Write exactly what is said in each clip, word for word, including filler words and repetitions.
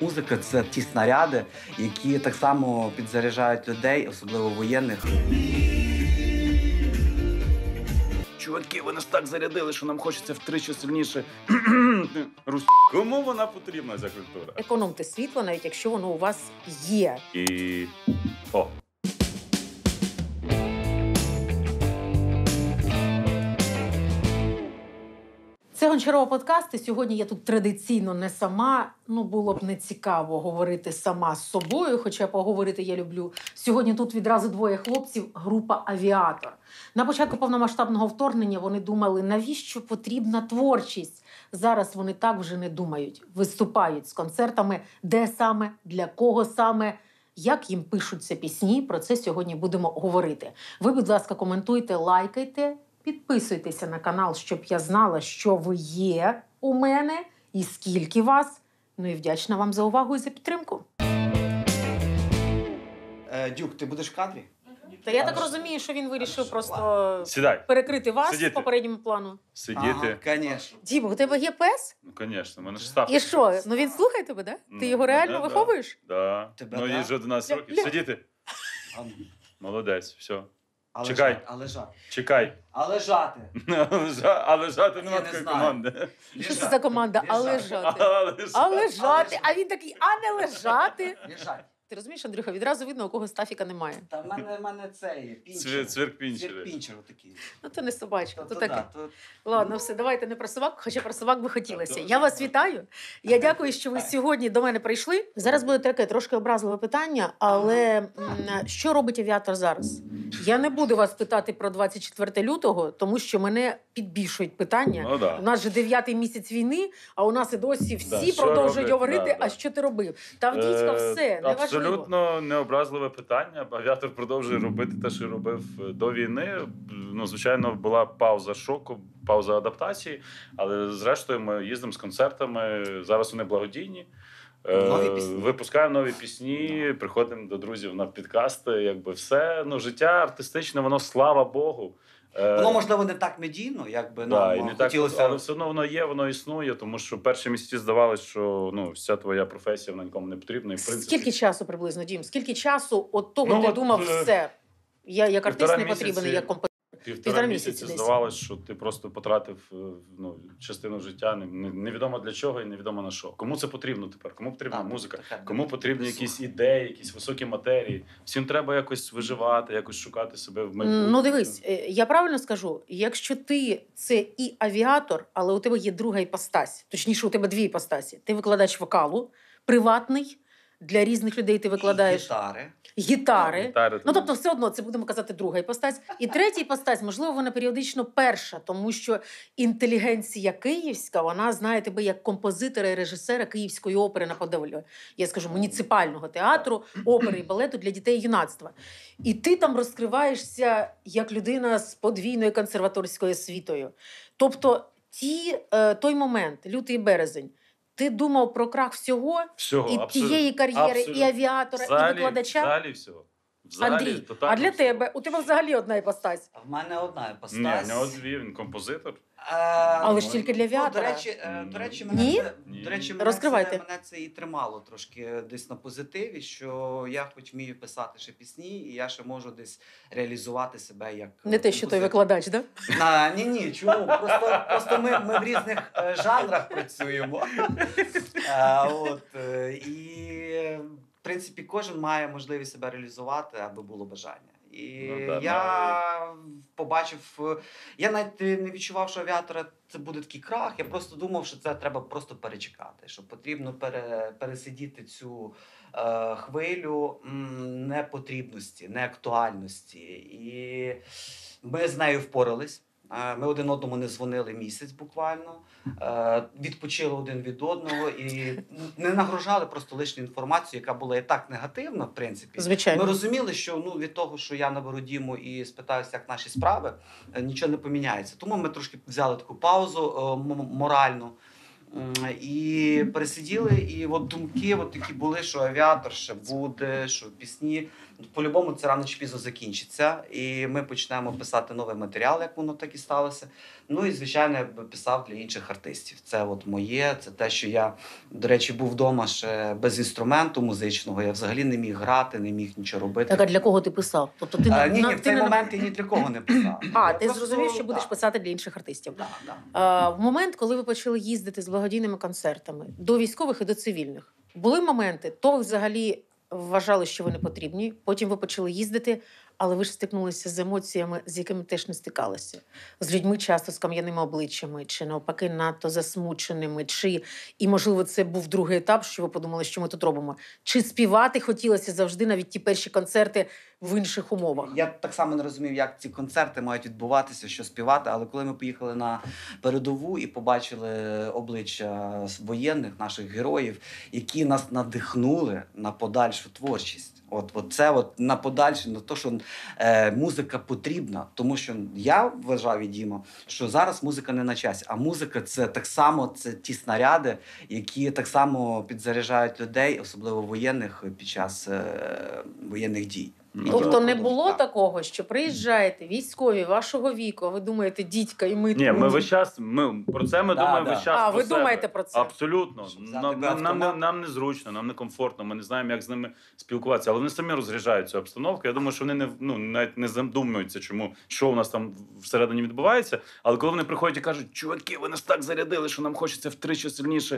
Музика – це ті снаряди, які так само підзаряджають людей, особливо воєнних. Чуваки, ви нас так зарядили, що нам хочеться втричі сильніше. Русь. Кому вона потрібна, ця культура? Економте світло, навіть якщо воно у вас є. І... О! Це Гончарова подкаст, і сьогодні я тут традиційно не сама. Ну, було б не цікаво говорити сама з собою, хоча поговорити я люблю. Сьогодні тут відразу двоє хлопців, група «Авіатор». На початку повномасштабного вторгнення вони думали, навіщо потрібна творчість. Зараз вони так вже не думають. Виступають з концертами, де саме, для кого саме, як їм пишуться пісні. Про це сьогодні будемо говорити. Ви, будь ласка, коментуйте, лайкайте. Підписуйтеся на канал, щоб я знала, що ви є у мене і скільки вас. Ну і вдячна вам за увагу і за підтримку. Е, Дюк, ти будеш в кадрі? Та я так розумію, що він вирішив просто Сідай. перекрити вас Сидіти. в попередньому плану. Сидіти. Ага, звісно. Діма, у тебе є пес? Ну, звісно, в мене ж ставка. І що? Ну він слухає тебе, да? Ну, Ти його реально мене, виховуєш? Да. Тебе, Ну, да? їй вже одинадцять років. Ля. Сидіти. А, ну. Молодець, все. А Чекай. лежати, а лежати. Чекай. А лежати. А лежа- А лежати Я нема не такої знаю. команди. Що це за команда? А лежати. А лежати. А лежати. А він такий, а не лежати. Лежати. Ти розумієш, Андрюха, відразу видно, у кого Стафіка немає. Та в мене, в мене це є, пінчер. Цвір- Цвірк-пінчери. Цвірк-пінчер отакий. Ну, то не собачка, То, то то, таке. да, то... Ладно, все, давайте не про собак, хоча про собак би хотілося. Та, Я вас вітаю. Я дякую, що ви сьогодні до мене прийшли. Зараз буде таке трошки образливе питання, але м, що робить авіатор зараз? Я не буду вас питати про двадцять четверте лютого, тому що мене підбільшують питання. Ну, да. У нас же дев'ятий місяць війни, а у нас і досі всі Да, що продовжують роблять? говорити, Да, да. а що ти робив? Та в дідька Е, все, неважливо. Абсолютно необразливе питання. Авіатор продовжує робити те, що робив до війни. Ну, звичайно, була пауза шоку, пауза адаптації, але зрештою ми їздимо з концертами. Зараз вони благодійні. Е, Нові пісні. Випускаємо нові пісні, приходимо до друзів на підкасти. Якби все. Ну, життя артистичне, воно, слава Богу. Е, Воно, можливо, не так медійно, як би Да, нам і не так, хотілося. але все одно воно є, воно існує, тому що перші місяці здавалося, що ну, вся твоя професія вона нікому не потрібна. І, в принципі, Скільки часу приблизно, Дім? Скільки часу от того Ну, ти от, думав, е, все, я як артист півтора не потрібен, місяці. як композитор. Півтора Півтора місяці місяці десь. здавалось, що ти просто потратив е, ну, частину життя, не- не- невідомо для чого і невідомо на що. Кому це потрібно тепер? Кому потрібна Так, музика? таке, Кому потрібні якісь ідеї, якісь високі матерії? Всім треба якось виживати, якось шукати себе в майбутньому. Ну, дивись, е, я правильно скажу, якщо ти це і авіатор, але у тебе є друга іпостась, точніше, у тебе дві іпостасі. Ти викладач вокалу, приватний, для різних людей ти викладаєш Гітари. гітари. Гітари, Ну, там. тобто, все одно, це будемо казати друга іпостась. І третя іпостась, можливо, вона періодично перша, тому що інтелігенція київська, вона знає тебе як композитора і режисера Київської опери на Подолі. Я скажу, муніципального театру, опери і балету для дітей і юнацтва. І ти там розкриваєшся як людина з подвійною консерваторською освітою. Тобто, ті, е, той момент, лютий березень, ти думав про крах всього, Всього, і абсолютно. тієї кар'єри, Абсолютно. і авіатора, Взагалі- і викладача. Взагалі всього. Взагалі, Андрій, тотально а для всього. тебе? У тебе взагалі одна іпостась. А в мене одна іпостась. Ні, в нього дві, він композитор. Але ж ну, тільки для ну, авіатора. До речі, е, до речі, мене Ні? це, Ні. до речі, мене Розкривайте. це, мене це і тримало трошки десь на позитиві, що я хоч вмію писати ще пісні, і я ще можу десь реалізувати себе як Не те, що той викладач, да? На, ні, ні, чому? Просто, просто ми, ми в різних е, жанрах працюємо. А, от, е, і, в принципі, кожен має можливість себе реалізувати, аби було бажання. І Ну, да, я побачив, е, я навіть не відчував, що авіатора це буде такий крах. Я просто думав, що це треба просто перечекати, що потрібно пере, пересидіти цю е, хвилю м, непотрібності, неактуальності. І ми з нею впорались. Е, Ми один одному не дзвонили місяць буквально, е, відпочили один від одного і не нагружали просто лишню інформацію, яка була і так негативна, в принципі. Звичайно. Ми розуміли, що ну, від того, що я наберу Діму і спитаюся, як наші справи, е, нічого не поміняється. Тому ми трошки взяли таку паузу е, м- моральну. М, І пересиділи, і от думки от такі були, що авіатор ще буде, що пісні по-любому це рано чи пізно закінчиться, і ми почнемо писати новий матеріал, як воно так і сталося. Ну і, звичайно, я б писав для інших артистів. Це от моє, це те, що я, до речі, був вдома ще без інструменту музичного, я взагалі не міг грати, не міг нічого робити. Так, а для кого ти писав? Тобто ти А, на- ні, на- ні, в ти цей не- момент я ні для кого не писав. А, Я ти просто- зрозумів, що будеш да. писати для інших артистів. Да, да. А, в момент, коли ви почали їздити з благодійними концертами до військових і до цивільних, були моменти, то ви взагалі вважали, що ви не потрібні, потім ви почали їздити, але ви ж стикнулися з емоціями, з якими теж не стикалися. З людьми часто з кам'яними обличчями, чи навпаки надто засмученими, чи, і можливо це був другий етап, що ви подумали, що ми тут робимо. Чи співати хотілося завжди навіть ті перші концерти в інших умовах? Я так само не розумів, як ці концерти мають відбуватися, що співати, але коли ми поїхали на передову і побачили обличчя воєнних, наших героїв, які нас надихнули на подальшу творчість. От, от це от на подальше, на те, що е, музика потрібна. Тому що я вважав, і Діма, що зараз музика не на часі, а музика це так само це ті снаряди, які так само підзаряджають людей, особливо воєнних, під час е, воєнних дій. Ну, Тобто так. не було Так. такого, що приїжджаєте військові вашого віку, а ви думаєте, дідька, і ми Ні, тут. ми весь час, ми про це ми Да, думаємо да. весь час А, про ви себе. думаєте про це? Абсолютно. Щоб взяти Нам, нам, нам, не, автомат. нам незручно, нам некомфортно, ми не знаємо, як з ними спілкуватися. Але вони самі розряджають цю обстановку. Я думаю, що вони не, ну, навіть не задумуються, чому, що у нас там всередині відбувається. Але коли вони приходять і кажуть, чуваки, ви нас так зарядили, що нам хочеться втричі сильніше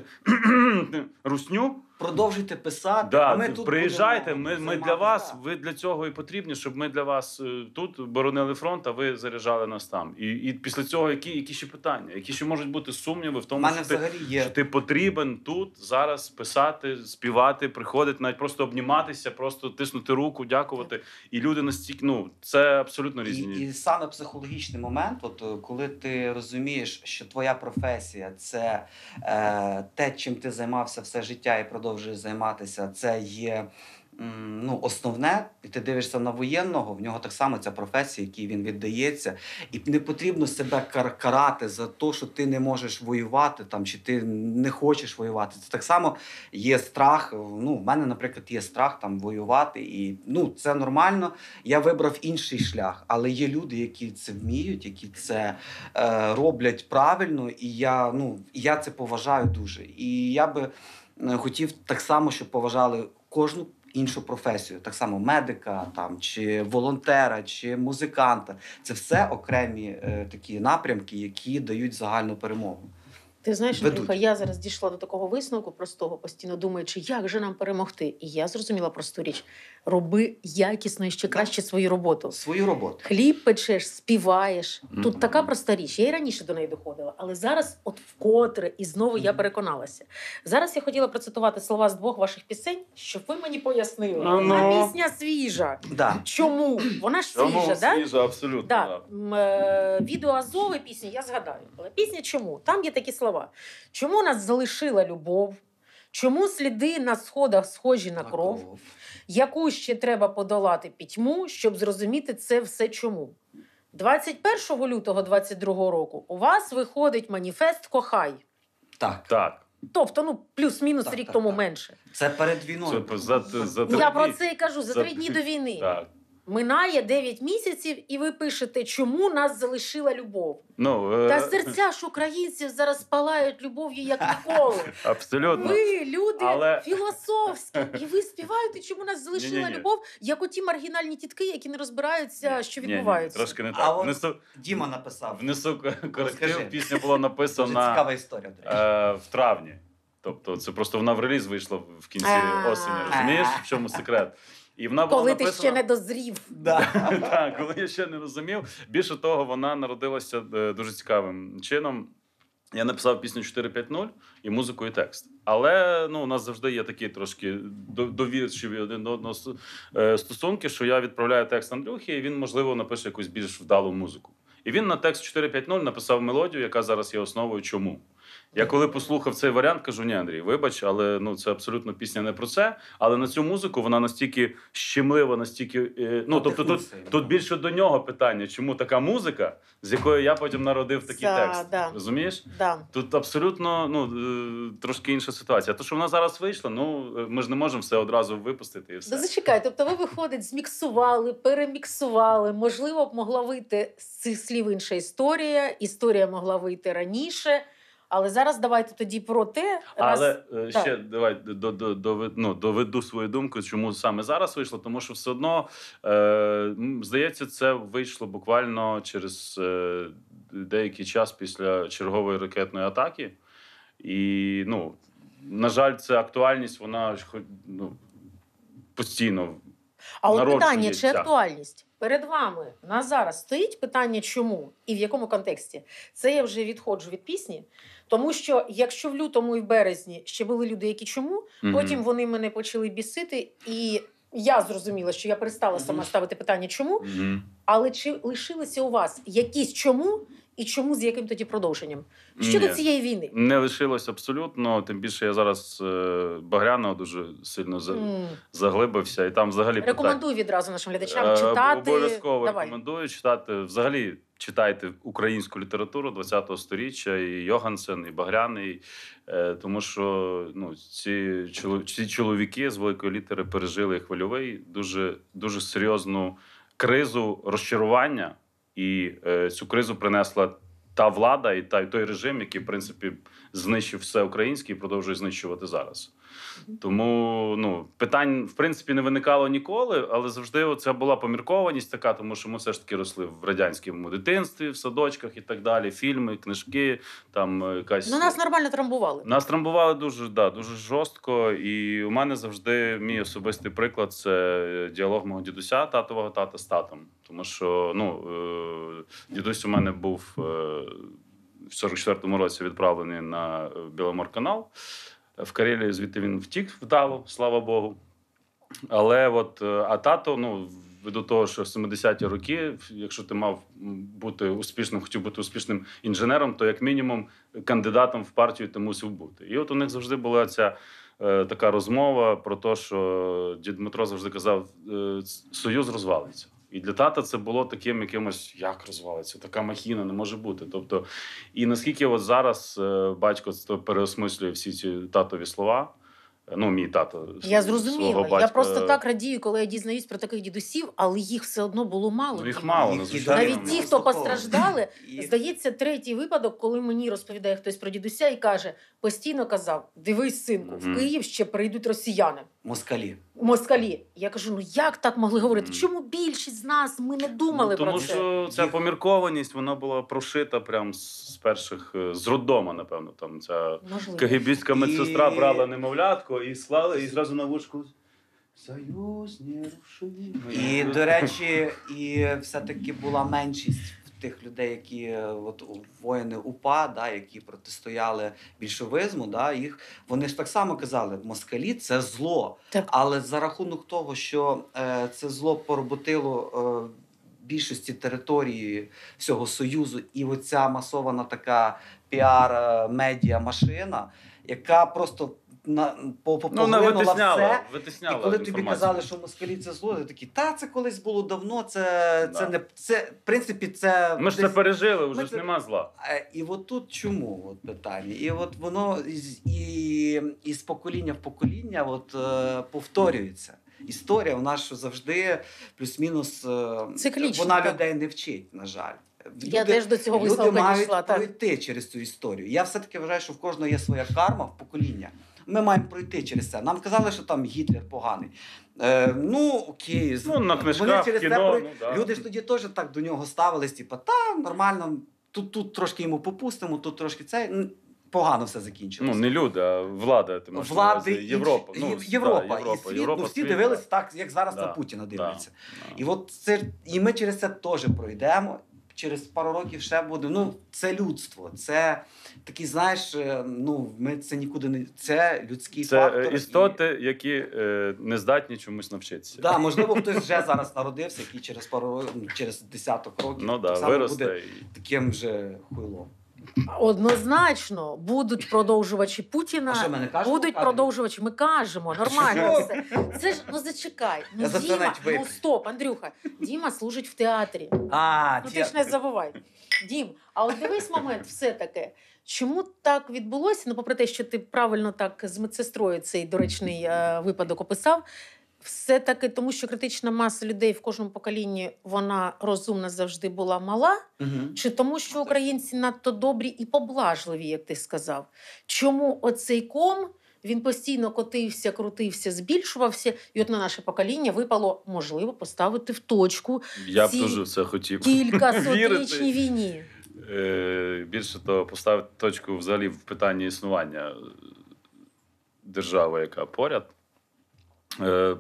русню, Продовжуйте писати, да, а ми тут приїжджайте, будемо ми, ми для займатися. вас, ви для цього і потрібні, щоб ми для вас е, тут боронили фронт, а ви заряджали нас там. І, і після цього які, які ще питання, які ще можуть бути сумніви в У тому, мене що ти, взагалі є. що ти потрібен тут зараз писати, співати, приходити, навіть просто обніматися, просто тиснути руку, дякувати. І люди настільки, ну, це абсолютно І, різні. і саме психологічний момент, от е, коли ти розумієш, що твоя професія це е, те, чим ти займався все життя і продовжуєш займатися, це є м, ну, основне, і ти дивишся на воєнного, в нього так само ця професія, якій він віддається. І не потрібно себе кар- карати за те, що ти не можеш воювати там, чи ти не хочеш воювати. Це так само є страх. Ну, в мене, наприклад, є страх там воювати, і ну, це нормально. Я вибрав інший шлях, але є люди, які це вміють, які це е, роблять правильно, і я, ну, я це поважаю дуже. І я би е, хотів так само, щоб поважали кожну іншу професію, так само медика, там, чи волонтера, чи музиканта. Це все окремі е, такі напрямки, які дають загальну перемогу. Ти знаєш, Ведуть. Андрюха, я зараз дійшла до такого висновку простого, постійно думаючи, як же нам перемогти. І я зрозуміла просту річ. Роби якісно і ще краще свою роботу. Свою роботу. Хліб печеш, співаєш. Тут Мгм. така проста річ. Я і раніше до неї доходила, але зараз, от вкотре, і знову я Мгм. переконалася. Зараз я хотіла процитувати слова з двох ваших пісень, щоб ви мені пояснили. Ну, Одна ну. пісня свіжа. Да. Чому? Вона ж Чому свіжа, так? свіжа, абсолютно. Да. Да. М, е, Відео Азови пісні я згадаю. Але пісня чому? Там є такі слова. Чому нас залишила любов? Чому сліди на сходах схожі на кров? Яку ще треба подолати пітьму, щоб зрозуміти це все чому? двадцять першого лютого двадцять другого року у вас виходить маніфест «Кохай». Так. Так. Тобто, ну, плюс-мінус Так, рік так, тому так. менше. Це перед війною. Це за, за три Я дні. про це і кажу, за За три дні три- до війни. Так. Минає дев'ять місяців, і ви пишете, чому нас залишила любов. Ну, е, Та серця ж українців зараз палають любов'ю, як ніколи. абсолютно. Ви, люди Але- філософські, і ви співаєте, чому нас залишила Ні-ні-ні. любов, як оті маргінальні тітки, які не розбираються, що Ні, ні, відбувається. трошки не А так. от Внесу, Діма написав. внесу коректив. Розкажи. Пісня була Дуже написана цікава історія, до речі. е, в травні. Тобто це просто вона в реліз вийшла в кінці А. осені. Розумієш, в чому секрет? І вона була Коли ти написана... ще не дозрів. Да. Так, коли я ще не розумів. Більше того, вона народилася е, дуже цікавим чином. Я написав пісню чотири п'ять нуль і музику, і текст. Але ну, у нас завжди є такі трошки до- довірчиві один до одного с- е, стосунки, що я відправляю текст Андрюхі, і він, можливо, напише якусь більш вдалу музику. І він на текст чотири п'ять нуль написав мелодію, яка зараз є основою «Чому?». Я коли послухав цей варіант, кажу, ні, Андрій, вибач, але ну, це абсолютно пісня не про це. Але на цю музику вона настільки щемлива, настільки... Е, ну, тобто тут, тут більше до нього питання, чому така музика, з якої я потім народив такий За, текст. да. Розумієш? Да. Тут абсолютно ну, е, трошки інша ситуація. А то, що вона зараз вийшла, ну, ми ж не можемо все одразу випустити і все. Да, зачекай, тобто ви, виходить, зміксували, переміксували, можливо, б могла вийти з цих слів інша історія, історія могла вийти раніше, але зараз давайте тоді про те... Але раз... ще так. давай до, до, до, ну, доведу свою думку, чому саме зараз вийшло, тому що все одно, е, здається, це вийшло буквально через е, деякий час після чергової ракетної атаки. І, ну, на жаль, ця актуальність, вона ну, постійно А от питання, чи народжується. актуальність? Перед вами на зараз стоїть питання чому і в якому контексті? Це я вже відходжу від пісні, тому що якщо в лютому і в березні ще були люди, які чому, Мгм. потім вони мене почали бісити, і я зрозуміла, що я перестала сама ставити питання чому, Мгм. але чи лишилися у вас якісь чому і чому з яким тоді продовженням? Щодо Ні. цієї війни? Не лишилось абсолютно, тим більше я зараз е, Багряного дуже сильно за, М. заглибився, і там взагалі питання. Рекомендую відразу нашим глядачам Е, читати. Обов'язково Давай. рекомендую читати. Взагалі читайте українську літературу ХХ сторіччя, і Йогансен, і Багряний, е, тому що ну, ці, чоло- ці чоловіки з великої літери пережили хвильовий, дуже, дуже серйозну кризу розчарування, і е, цю кризу принесла та влада і та, і той режим, який, в принципі, знищив все українське і продовжує знищувати зараз. Тому ну, питань, в принципі, не виникало ніколи, але завжди це була поміркованість така, тому що ми все ж таки росли в радянському дитинстві, в садочках і так далі, фільми, книжки, там е, якась... Ну, нас нормально трамбували. Нас трамбували дуже, да, дуже жорстко, і у мене завжди мій особистий приклад – це діалог мого дідуся, татового тата з татом. Тому що ну, е, дідусь у мене був е, в сорок четвертому році відправлений на Біломорканал. В Карелії звідти він втік вдало, слава Богу. Але от, а тато, ну, до того, що в семидесяті роки, якщо ти мав бути успішним, хотів бути успішним інженером, то як мінімум кандидатом в партію ти мусив бути. І от у них завжди була ця е, така розмова про те, що дід Дмитро завжди казав, е, Союз розвалиться. І для тата це було таким якимось, як розвалиться, така махіна не може бути. Тобто, і наскільки от зараз е, батько переосмислює всі ці татові слова, ну, мій тато. Я свого зрозуміла. батька. Я просто так радію, коли я дізнаюсь про таких дідусів, але їх все одно було мало. Ну, їх Діма. мало, Їх надзвичайно Навіть мало. ті, хто постраждали, І- здається, третій випадок, коли мені розповідає хтось про дідуся і каже, постійно казав, дивись, синку, в Мгм. Київ ще прийдуть росіяни, Москалі. москалі. Я кажу, ну як так могли говорити? Мгм. Чому більшість з нас, ми не думали Ну, тому про це? що ця Їх- поміркованість, вона була прошита прям з перших, е, з роддома, напевно. Там ця Можливо. кагібістська медсестра І- брала немовлятко і склала, і зразу на вушку «Союз нерушимий». І, до речі, і все-таки була меншість в тих людей, які е, от, воїни УПА, да, які протистояли більшовизму, да, їх, вони ж так само казали, москалі – це зло. Так. Але за рахунок того, що е, це зло пороботило е, більшості території всього Союзу, і оця масована така піар-медіа-машина, яка просто на, по, по, Ну, вона поглинула витисняла, все. витисняла І коли тобі інформацію. казали, що москалі це зло, ти такі, та це колись було давно, це, Да. це не це, в принципі, це Ми ж це десь- пережили, вже Ми ж це- нема зла. Е, І от тут чому от питання? І от воно із, і, і з покоління в покоління от, е, повторюється. Історія, вона ж завжди плюс-мінус е, Циклічна, вона так. людей не вчить, на жаль. Я теж до цього люди висновку мають дійшла. Так. пройти через цю історію. Я все-таки вважаю, що в кожного є своя карма в покоління. Ми маємо пройти через це. Нам казали, що там Гітлер поганий. Е, ну, окей. Ну, на Вони книжках, через це кіно, прой- ну, да. Люди ж тоді теж так до нього ставились, типу, та, нормально, тут, тут трошки йому попустимо, тут трошки це. М, Погано все закінчилося. Ну, не люди, а влада. Ти маєш на Влади, увазі. Європа. інш- Ну, Єв- да, Європа, Європа, і світ, Європа, ну, всі світ, дивились да. так, як зараз Да, на Путіна дивляться. Да. І от це, і ми через це теж пройдемо. Через пару років ще буде. Ну, це людство. Це такий, знаєш, е, ну, ми це нікуди не. Це людський Це фактор. е, істоти, які е, не здатні чомусь навчитися. Да, можливо, хтось вже зараз народився, який через пару років, через десяток років Ну так да, само виросте. буде і- таким же хуйлом. Однозначно, будуть продовжувачі Путіна, А що, ми не кажемо будуть в кадрі? продовжувачі. Ми кажемо, нормально все. Це ж, ну зачекай. Ну, Я за це Діма, навіть ну вип'ю. стоп, Андрюха, Діма служить в театрі. А, Ну ті- ти ж не забувай. Дім, а от дивись момент все-таки. Чому так відбулося? Ну, попри те, що ти правильно так з медсестрою цей доречний е, випадок описав, все-таки тому, що критична маса людей в кожному поколінні, вона розумна завжди була мала, Мгм. чи тому, що українці надто добрі і поблажливі, як ти сказав? Чому оцей ком, він постійно котився, крутився, збільшувався, і от на наше покоління випало, можливо, поставити в точку Я б ці дуже в це хотів. кількасотрічній вірити. війні. Е, Більше того, поставити точку взагалі в питанні існування держави, яка поряд. Е,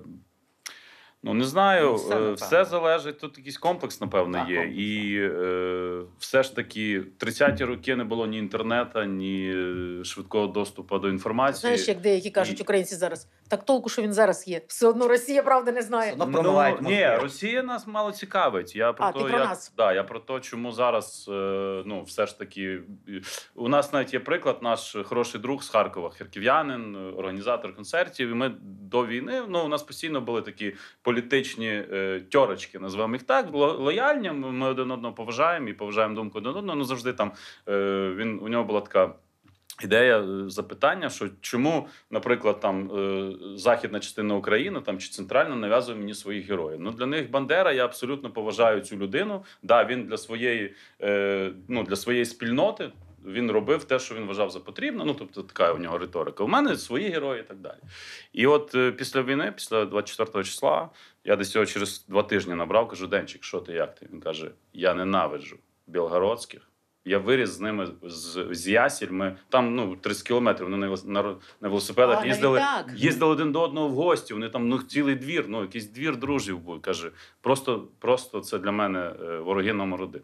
Ну, не знаю, Ну, все, е, напевно. все залежить, тут якийсь комплекс, напевно, Так, є. комплекс, І е, все ж таки, тридцяті роки не було ні інтернету, ні е, швидкого доступу до інформації. Знаєш, як деякі кажуть І- українці зараз, так толку, що він зараз є. Все одно Росія, правда, не знає. Все одно промивають Ну, ні, мозги. Росія нас мало цікавить. Я про А, то, ти про як, нас. Да, я про те, чому зараз, е, ну, все ж таки, е, у нас навіть є приклад, наш хороший друг з Харкова, харків'янин, е, організатор концертів. І ми до війни, ну, у нас постійно були такі політичні е, тьорочки, називаємо їх так, ло- лояльні. Ми ми один одного поважаємо і поважаємо думку один одного. Ну, завжди там е, він, у нього була така ідея, е, запитання, що чому, наприклад, там е, західна частина України там чи центральна нав'язує мені своїх героїв. Ну для них Бандера, я абсолютно поважаю цю людину. Да, він для своєї, е, ну, для своєї спільноти. Він робив те, що він вважав за потрібне. Ну, тобто, така у нього риторика. У мене свої герої і так далі. І от е, після війни, після двадцять четвертого числа, я десь його через два тижні набрав, кажу: Денчик, що ти, як ти? Він каже: я ненавиджу білгородських. Я виріс з ними з, з Ясіль. Ми там, ну, тридцять кілометрів, вони на, на, на велосипедах А, їздили, навіть так? їздили один до одного в гості. Вони там, ну, цілий двір, ну, якийсь двір друзів був. Каже, просто, просто це для мене е, вороги номер один.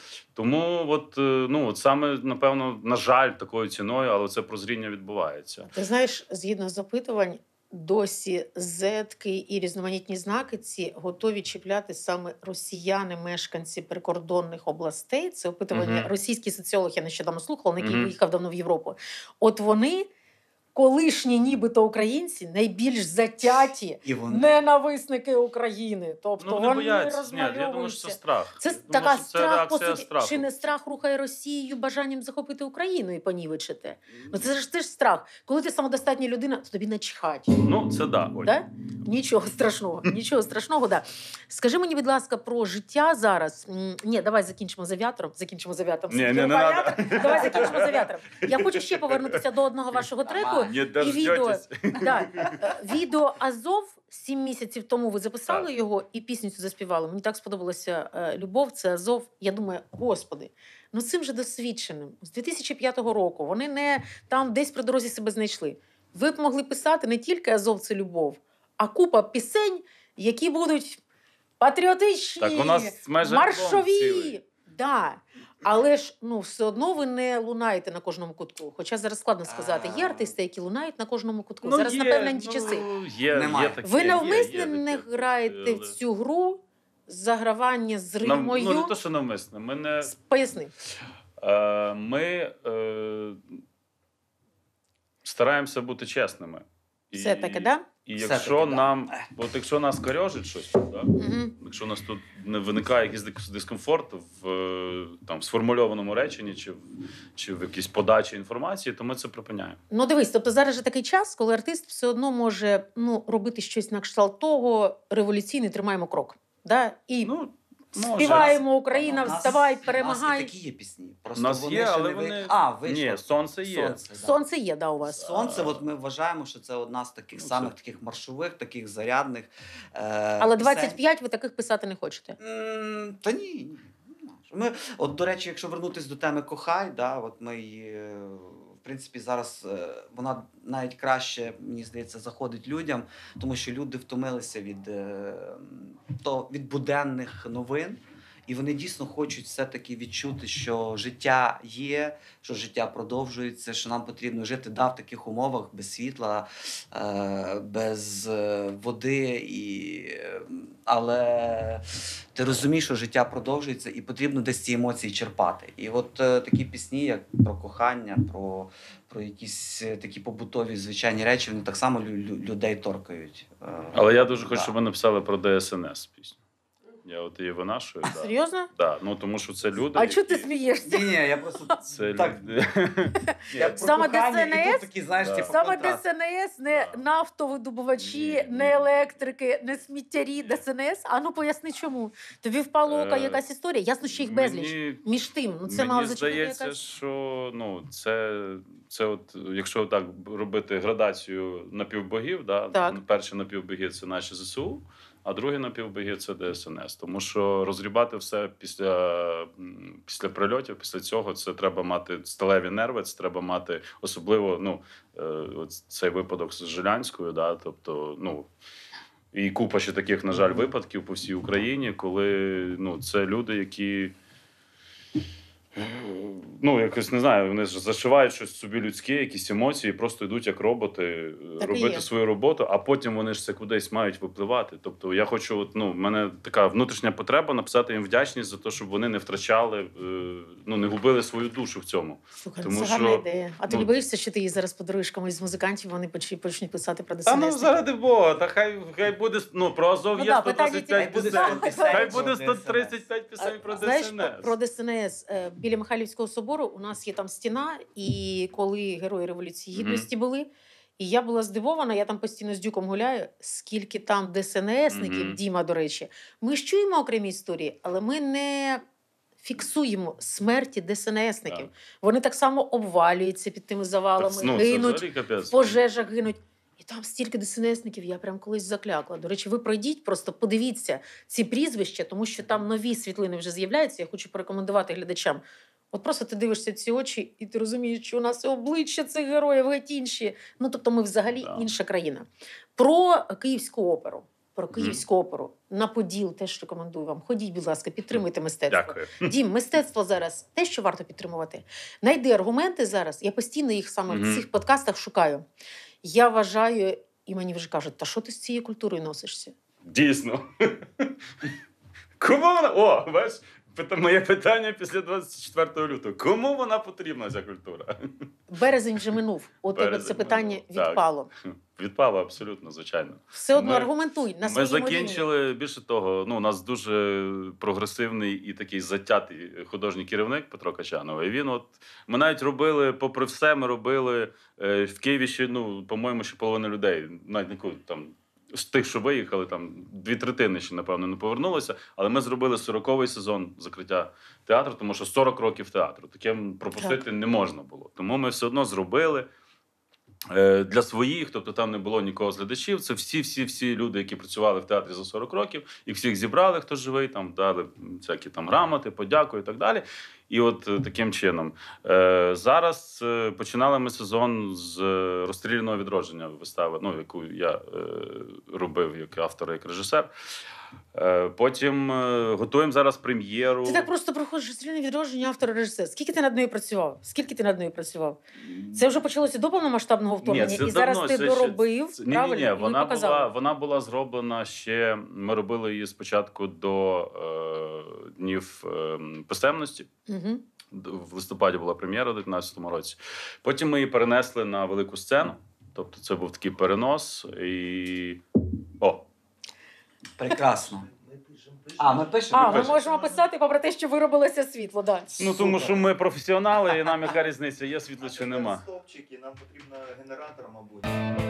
Тому от, е, ну, от саме, напевно, на жаль, такою ціною, але це прозріння відбувається. Ти знаєш, згідно з опитувань, досі зетки і різноманітні знаки ці готові чіпляти саме росіяни, мешканці прикордонних областей. Це опитування Мгм. російський соціолог, я нещодавно слухала, на який Мгм. виїхав давно в Європу. От вони, колишні нібито українці, найбільш затяті І вони. ненависники України. Тобто Ну, вони вони бояться. Ні, я думаю, що розмальовуються. це страх. Це Я думаю, така що це страх, по реакція суті, страху. чи не страх рухає Росією бажанням захопити Україну і понівечити? Ну це ж це ж страх. Коли ти самодостатня людина, то тобі начхать. Ну, це да. Ой. Да? Нічого страшного, нічого страшного, да. Скажи мені, будь ласка, про життя зараз. М, Ні, давай закінчимо з авіатором. Закінчимо з авіатором. Ні, ні, Скільки не авіатор? надо. Давай закінчимо з авіатором. Я хочу ще повернутися до одного вашого треку. Давай. Не І відео, дождетесь. да, е, відео Азов сім місяців тому ви записали Так. його і пісню цю заспівали. Мені так сподобалася е, любов, це Азов. Я думаю, господи, ну цим же досвідченим. З дві тисячі п'ятого року вони не там десь при дорозі себе знайшли. Ви б могли писати не тільки Азов це любов, а купа пісень, які будуть патріотичні, Так у нас майже альбом маршові. цілий. Да. Але ж ну все одно ви не лунаєте на кожному кутку. Хоча зараз складно сказати. Є А. артисти, які лунають на кожному кутку. Ну, зараз, є, напевно, ті ну, часи. Є, Немає. є таке, Ви є, навмисне є не таке. граєте в Але- цю гру загравання з Нав- ритмою. Ну, не то, що навмисно. Ми не... Поясни. Е, ми е, стараємося бути чесними. І, Все таки, да? І Все-таки, якщо да. нам, от якщо нас корьожить щось, да? Угу. якщо у нас тут не виникає якийсь дис- дискомфорт в е, там, сформульованому реченні чи в, чи в якійсь подачі інформації, то ми це припиняємо. Ну дивись, тобто зараз же такий час, коли артист все одно може ну, робити щось на кшталт того, революційний тримаємо крок. Да? І Ну, може. співаємо Україна, У нас- вставай, У нас і перемагай. такі є пісні. У Просто нас вони є, ще але не ви- вони... А, вийшло. Ні, сонце є. Сонце, да. Сонце є, да, у вас. Сонце, от ми вважаємо, що це одна з таких Ну, самих це- таких маршових, таких зарядних. Е, Але пісень. двадцять п'ять ви таких писати не хочете. М, Та ні, ні. Ми, от, до речі, якщо вернутися до теми Кохай, да, от ми її, е, в принципі, зараз е, вона навіть краще, мені здається, заходить людям, тому що люди втомилися від, е, то, від буденних новин. і вони дійсно хочуть все-таки відчути, що життя є, що життя продовжується, що нам потрібно жити да, в таких умовах без світла, е, без е, води, і, е, але ти розумієш, що життя продовжується і потрібно десь ці емоції черпати. І от е, такі пісні, як про кохання, про, про якісь е, такі побутові звичайні речі, вони так само лю- лю- людей торкають. Е, Але я дуже хочу, да. щоб ви написали про Д С Н С пісню. Я от її винашую. Да. Серйозно? Да. Ну, тому що це люди, А які... чого ти смієшся? Ні, ні, я просто Це так. люди. Я про Саме кохання, і ДСНС? тут такі, знаєш, Да. типу, Саме контраст. ДСНС, не Да. нафтовидобувачі, Ні, не ні. електрики, не сміттярі, ДСНС. А ну поясни чому. Тобі впало ока Е, якась історія? Ясно, що їх безліч. Мені, Між тим, ну це мало мені зачепити здається, якась. що ну, це, це от, якщо так робити градацію напівбогів, да, Так. перші напівбоги – це наші З С У, а другі напівбоги – це Д С Н С. Тому що розрібати все після, м, після прильотів, після цього, це треба мати сталеві нерви, це треба мати особливо, ну, е, от цей випадок з Жилянською, да, тобто, ну, і купа ще таких, на жаль, випадків по всій Україні, коли ну, це люди, які ну, якось, не знаю, вони ж зашивають щось собі людське, якісь емоції, просто йдуть як роботи, Так і робити є. свою роботу, а потім вони ж це кудись мають випливати. Тобто я хочу, от, ну, в мене така внутрішня потреба написати їм вдячність за те, щоб вони не втрачали, е, ну, не губили свою душу в цьому. Слухай, Тому це гарна що, ідея. А ти ну, не боїшся, що ти її зараз подаруєш комусь з музикантів, вони поч- почнуть писати про Та ну, ДСНС? заради Бога, та хай, хай буде, ну, про Азов Ну є да, сто питання двадцять тільки- п'ять буде пісень. сто пісень Хай про буде сто ДСНС. тридцять п'ять пісень про Знаєш, Д С Н С. про ДСНС. е, Біля Михайлівського собору у нас є там стіна, і коли герої Революції Гідності були, і я була здивована, я там постійно з Дюком гуляю, скільки там ДСНСників, Мгм. Діма, до речі. Ми ж чуємо окремі історії, але ми не фіксуємо смерті ДСНСників. Так. Вони так само обвалюються під тими завалами, Ну, це гинуть, взагалі капець. в пожежах гинуть. І там стільки ДСНСників, я прям колись заклякла. До речі, ви пройдіть, просто подивіться ці прізвища, тому що там нові світлини вже з'являються. Я хочу порекомендувати глядачам. От просто ти дивишся в ці очі, і ти розумієш, що у нас і обличчя цих героїв геть інші. Ну, тобто ми взагалі Да. інша країна. Про Київську оперу. Про Київську оперу. На Поділ теж рекомендую вам. Ходіть, будь ласка, підтримуйте мистецтво. Дякую. Дім, мистецтво зараз те, що варто підтримувати. Найди аргументи зараз. Я постійно їх саме Мгм. в цих подкастах шукаю. Я вважаю, і мені вже кажуть, та що ти з цією культурою носишся? Дійсно. Кому вона? О, бачиш, пита- моє питання після двадцять четвертого лютого. Кому вона потрібна, ця культура? Березень вже минув. У тебе Березень це питання минув, так. відпало. Відпало абсолютно, звичайно. Все одно Ми- аргументуй на Ми своєму рівні. закінчили, більше того, ну, у нас дуже прогресивний і такий затятий художній керівник Петро Качанов. І він от, ми навіть робили, попри все, ми робили е, в Києві ще, ну, по-моєму, ще половина людей, навіть ніколи там, з тих, що виїхали, там дві третини ще, напевно, не повернулися. Але ми зробили сороковий сезон закриття театру, тому що сорок років театру. Таке пропустити Так. не можна було. Тому ми все одно зробили. Е, Для своїх, тобто там не було нікого з глядачів. Це всі-всі-всі люди, які працювали в театрі за сорок років, і всіх зібрали, хто живий, там дали всякі там грамоти, подяку і так далі. І от е, таким чином. Е, Зараз е, починали ми сезон з е, розстріляного відродження вистави, ну, яку я е, робив як автор, як режисер. Е, Потім е, готуємо зараз прем'єру. Ти так просто проходиш стрільне відродження автора режисера. Скільки ти над нею працював? Скільки ти над нею працював? Це вже почалося до повномасштабного вторгнення, Ні, це і зараз давно, ти це ще- доробив, Це- ні, правильно? ні, ні, І вона показав. була, вона була зроблена ще. Ми робили її спочатку до е, днів е, писемності. Угу. В листопаді була прем'єра у дев'ятнадцятому році. Потім ми її перенесли на велику сцену. Тобто це був такий перенос. І. О! Прекрасно. А, ми пишемо. А, ми ми пишемо. можемо писати попри те, що виробилося світло. Да. Ну тому Супер. що ми професіонали, і нам яка різниця, є світло чи нема. Стовпчики, нам потрібно генератор, мабуть.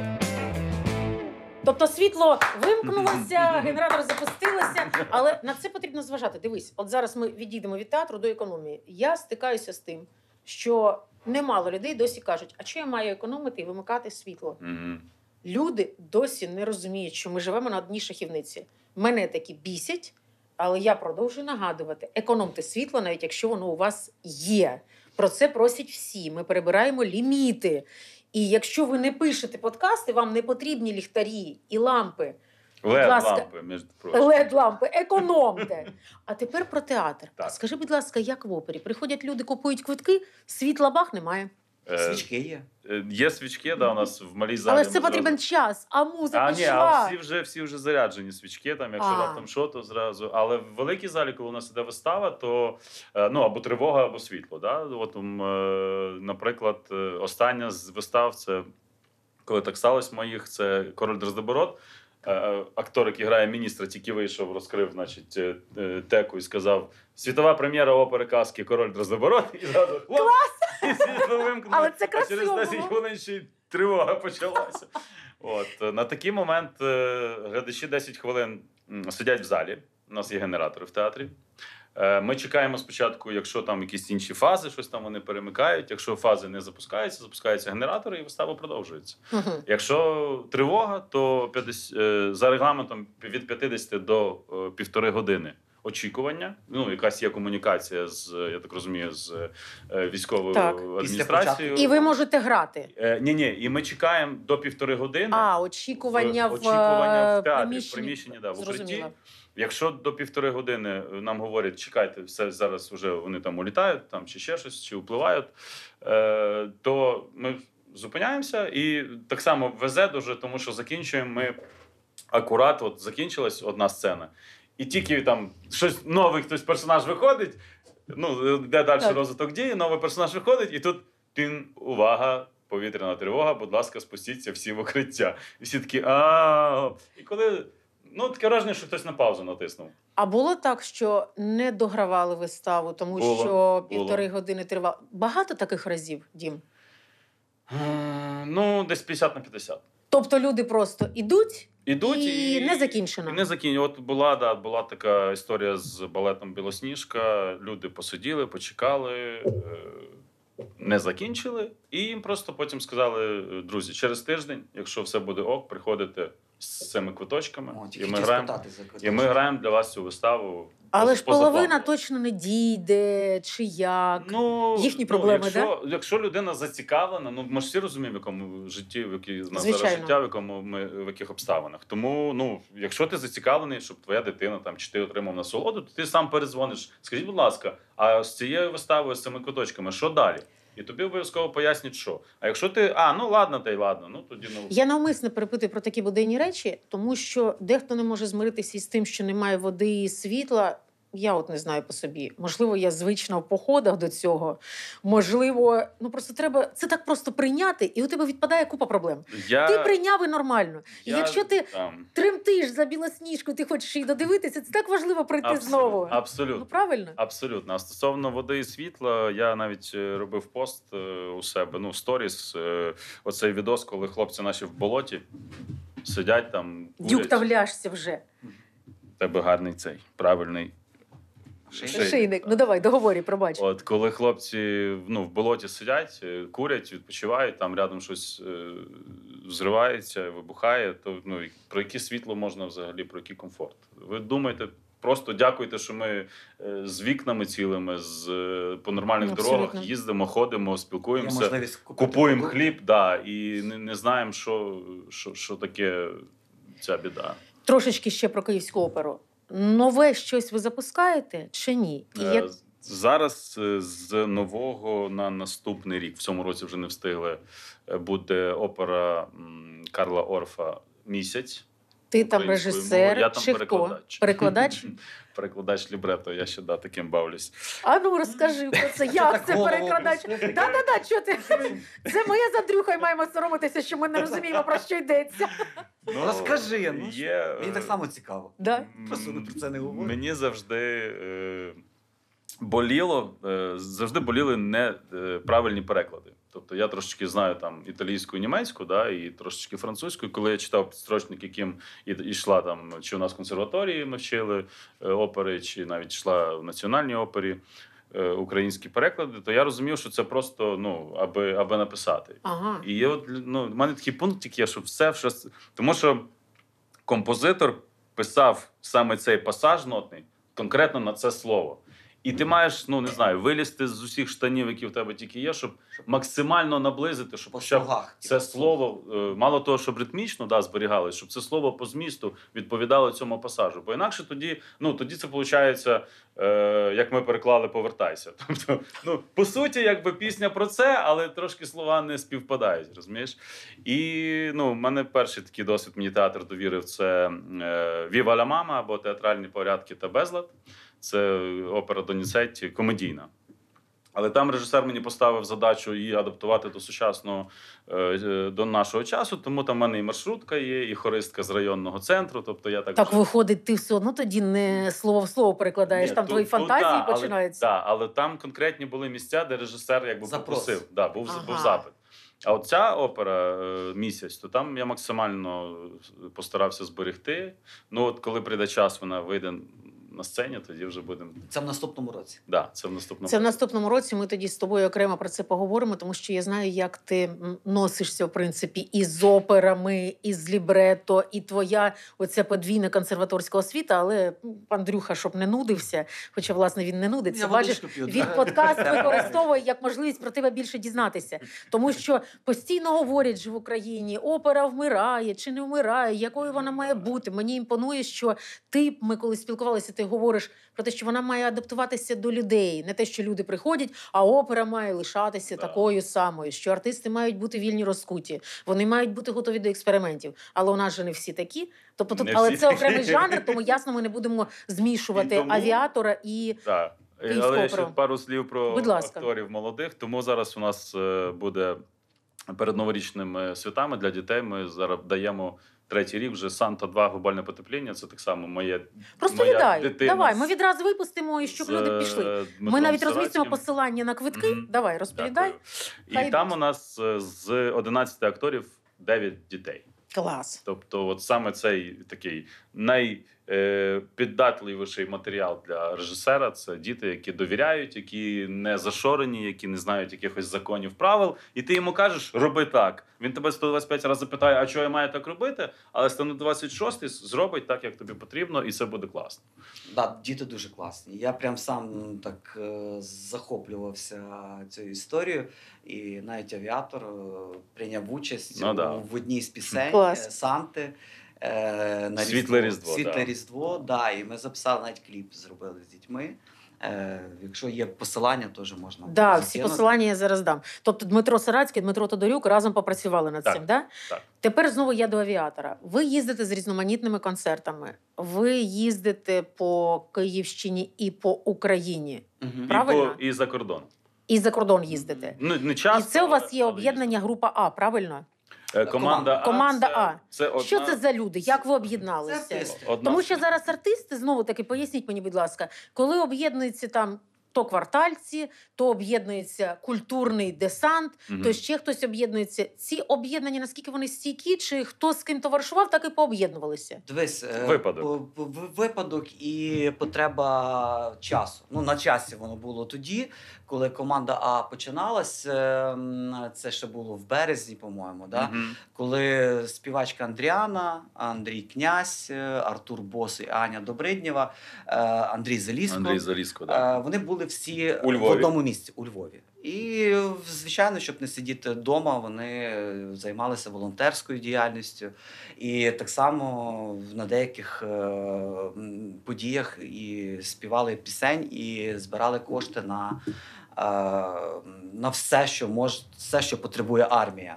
Тобто світло вимкнулося, генератор запустилися, але на це потрібно зважати. Дивись, от зараз ми відійдемо від театру до економії. Я стикаюся з тим, що немало людей досі кажуть, а що я маю економити і вимикати світло? Мгм. Люди досі не розуміють, що ми живемо на одній шахівниці. Мене такі бісять, але я продовжую нагадувати. Економте світло, навіть якщо воно у вас є. Про це просять всі. Ми перебираємо ліміти. І якщо ви не пишете подкасти, вам не потрібні ліхтарі і лампи. ласка. лед-лампи, між прочим. Лед-лампи, економте. А тепер про театр. Так. Скажи, будь ласка, як в опері? Приходять люди, купують квитки, світла бах немає. Е, Свічки є. е, Є свічки, да, у нас в малій залі. Але ж це ми потрібен зразу- час, а музика А, ні, йшла. а всі вже, всі вже заряджені свічки, там, якщо А. раптом що, то зразу. Але в великій залі, коли у нас іде вистава, то е, ну, або тривога, або світло. Да? От, м, е, наприклад, е, остання з вистав, це коли так сталося моїх, це «Король Дроздобород». Е, е, Актор, який грає міністра, тільки вийшов, розкрив, значить, е, е, теку і сказав: світова прем'єра опери казки «Король Дроздобород». І зразу клас! І світло вимкнули. Але це А через красиво десять було. хвилин ще й тривога почалася. От е, на такий момент е, глядачі десять хвилин м, сидять в залі. У нас є генератори в театрі. Е, Ми чекаємо спочатку, якщо там якісь інші фази, щось там вони перемикають. Якщо фази не запускаються, запускаються генератори і вистава продовжується. Мгм. Якщо тривога, то п'ятдесят, е, за регламентом від п'ятдесят до е, півтори години очікування. Ну, якась є комунікація з, я так розумію, з е, військовою Так. адміністрацією. І ви можете грати. Е, ні, ні, і ми чекаємо до півтори години. А, очікування в, очікування е, в театрі, в приміщенні. приміщенні, да, в укритті. Зрозуміло. Якщо до півтори години нам говорять, чекайте, все зараз вже вони там улітають, там чи ще щось, чи впливають, е, то ми зупиняємося і так само везе дуже, тому що закінчуємо ми акурат, от закінчилась одна сцена, і тільки там щось новий хтось персонаж виходить, ну, йде далі Так. розвиток дії, новий персонаж виходить, і тут тин, увага, повітряна тривога, будь ласка, спустіться всі в укриття. І всі такі, а І коли, ну, таке враження, що хтось на паузу натиснув. А було так, що не догравали виставу, тому Було, що було. півтори години тривало. Багато таких разів, Дім? Е, Ну, десь п'ятдесят на п'ятдесят. Тобто люди просто ідуть, Ідуть І і, не закінчено. І не закінчено. От була, да, була така історія з балетом Білосніжка. Люди посиділи, почекали, е, не закінчили, і їм просто потім сказали: друзі, через тиждень, якщо все буде ок, приходите з цими квиточками, О, і тільки ми хотів граємо. спитати за І квиточки. ми граємо для вас цю виставу. але поза- ж половина позапланово. точно не дійде, чи як. Ну, Їхні ну, проблеми, якщо, якщо людина зацікавлена, ну ми ж всі розуміємо, в якому житті, в якій в нас зараз Звичайно. життя, в якому ми в яких обставинах. Тому, ну, якщо ти зацікавлений, щоб твоя дитина там чи ти отримав насолоду, то ти сам перезвониш. Скажіть, будь ласка, а з цією виставою, з цими куточками, що далі? І тобі обов'язково пояснять, що. А якщо ти, а, ну ладно, та й ладно, ну тоді ну. Я навмисно перепитую про такі буденні речі, тому що дехто не може змиритися із тим, що немає води і світла. Я от не знаю по собі. Можливо, я звична в походах до цього. Можливо, ну просто треба це так просто прийняти, і у тебе відпадає купа проблем. Я, Ти прийняв і нормально. І я, якщо ти там, тремтиш за білосніжку, ти хочеш її додивитися, це так важливо прийти абсолютно, знову. Абсолютно. Ну правильно? Абсолютно. А стосовно води і світла, я навіть е, робив пост е, у себе, ну, сторіс, е, оцей відос, коли хлопці наші в болоті сидять там, Дюк та курять. вляшся вже. В тебе гарний цей, правильний. Шийник. Шийник. Ну давай, договорі, пробач. От коли хлопці ну, в болоті сидять, е, курять, відпочивають, там рядом щось е, взривається, вибухає, то ну, і про яке світло можна взагалі, про який комфорт? Ви думаєте, просто дякуйте, що ми е, з вікнами цілими, з, е, по нормальних Ну, дорогах абсолютно. їздимо, ходимо, Є спілкуємося. можливість купити Купуємо продукт. хліб, да, і не, не знаємо, що, що, що таке ця біда. Трошечки ще про Київську оперу. Нове щось ви запускаєте чи ні? І Е, як... Зараз е, з нового на наступний рік, в цьому році вже не встигли, е, буде опера м, Карла Орфа «Місяць». Ти там українською режисер мовою. Я там чи хто? перекладач. Перекладач? Перекладач лібрето, я ще да, таким бавлюсь. А ну розкажи про це. Як це голову перекладач? присвятив. Да-да-да, що ти? Це моя з Андрюхою маємо соромитися, що ми не розуміємо, про що йдеться. Ну, розкажи, ну, є, Мені е, так само цікаво. Да? Просто ми про це не говоримо. Мені завжди е, боліло, е, завжди боліли неправильні переклади. Тобто я трошечки знаю там італійську і німецьку, да, і трошечки французьку. І коли я читав підстрочник, яким і- йшла там, чи у нас в консерваторії ми вчили е, опери, чи навіть йшла в національній опері е, українські переклади, то я розумів, що це просто ну, аби, аби написати. Ага. І є от, ну, в мене такий пункт є, що все, що... Тому що композитор писав саме цей пасаж нотний конкретно на це слово. І ти маєш, ну не знаю, вилізти з усіх штанів, які в тебе тільки є, щоб максимально наблизити, щоб По хоча б слогах, це типу, слово, е, мало того, щоб ритмічно да, зберігалось, щоб це слово по змісту відповідало цьому пасажу. Бо інакше тоді, ну, тоді це виходить, е, як ми переклали «Повертайся». Тобто, ну, по суті, якби пісня про це, але трошки слова не співпадають, розумієш? І ну, в мене перший такий досвід, мені театр довірив, це е, «Віва ля мама» або «Театральні порядки та безлад». Це опера Доніцетті, комедійна. Але там режисер мені поставив задачу її адаптувати до сучасного, до нашого часу, тому там в мене і маршрутка є, і хористка з районного центру. Тобто я так Так вже... виходить, ти все одно тоді не слово в слово перекладаєш, Ні, там тут- твої тут фантазії да, але- починаються. Так, але там конкретні були місця, де режисер якби Запрос. попросив. Да, був, Ага. був запит. А от ця опера е, «Місяць», то там я максимально постарався зберегти. Ну от коли прийде час, вона вийде на сцені, тоді вже будемо... Це в наступному році. Да, це в наступному. Це в наступному році ми тоді з тобою окремо про це поговоримо, тому що я знаю, як ти м, носишся, в принципі, і з операми, і з лібрето, і твоя оця подвійна консерваторська освіта, але м, Андрюха, щоб не нудився, хоча, власне, він не нудиться. Я Бачиш, водичку п'ю, він да. подкаст використовує як можливість про тебе більше дізнатися. Тому що постійно говорять же в Україні, опера вмирає чи не вмирає, якою вона має бути. Мені імпонує, що ти, ми коли спілкувалися, ти говориш про те, що вона має адаптуватися до людей. Не те, що люди приходять, а опера має лишатися Да. такою самою, що артисти мають бути вільні, розкуті, вони мають бути готові до експериментів. Але у нас же не всі такі. Тобто, тут, Не але всі це такі. окремий жанр, тому ясно, ми не будемо змішувати І тому- авіатора і Так. Київську Але ще оперу. пару слів про Будь ласка. акторів молодих. Тому зараз у нас е, буде перед новорічними святами для дітей. Ми зараз даємо третій рік вже «Санта два. Глобальне потепління». Це так само моє розповідай. моя дитина Давай, з- ми відразу випустимо, і щоб з, люди е, пішли. Ми Дмитром навіть розмістимо Сарацьким. посилання на квитки. Мгм. Давай, розповідай. Дякую. Хай І там йдуть. у нас е, з одинадцяти акторів дев'ять дітей. Клас. Тобто, от саме цей такий найпіддатливіший матеріал для режисера це діти, які довіряють, які не зашорені, які не знають якихось законів, правил. І ти йому кажеш, роби так. Він тебе сто двадцять п'ять разів запитає, а чого я маю так робити? Але сто двадцять шостий зробить так, як тобі потрібно, і це буде класно. Да, діти дуже класні. Я прям сам так е, захоплювався цією історією. І навіть авіатор е, прийняв участь Ну, у- да. в одній з пісень Клас. е, Санти. е, На Світле Різдво, Світле да. Різдво, да. І ми записали навіть кліп, зробили з дітьми. Е, Якщо є посилання, теж можна. Да, буде всі закинути. посилання я зараз дам. Тобто Дмитро Сарацький, Дмитро Тодорюк разом попрацювали над Так, цим, да? так. Тепер знову я до авіатора. Ви їздите з різноманітними концертами. Ви їздите по Київщині і по Україні. Мгм. Правильно? І, по, і за кордон. І за кордон їздите. Ну, не часто, І це у вас але- є але об'єднання група А, правильно? Е, Команда А. Команда це, А. Це одна... Що це за люди? Як ви Це об'єдналися? артисти. одна... Тому що зараз артисти, знову таки, поясніть мені, будь ласка, коли об'єднуються там то квартальці, то об'єднується культурний десант, Мгм. то ще хтось об'єднується. Ці об'єднання, наскільки вони стійкі, чи хто з ким товаришував, так і пооб'єднувалися? Дивись, е, Випадок. по- по- в- випадок і потреба часу. Ну, на часі воно було тоді, коли команда А починалась. е, м, Це ще було в березні, по-моєму. Да? Мгм. Коли співачка Андріана, Андрій Князь, е, Артур Бос і Аня Добриднєва, е, Андрій Залізко. Андрій Залізко, да. Е, Вони були всі У в Львові. одному місці у Львові. І, звичайно, щоб не сидіти вдома, вони займалися волонтерською діяльністю. І так само на деяких е, м, подіях і співали пісень, і збирали кошти на, е, на все, що може, все, що потребує армія.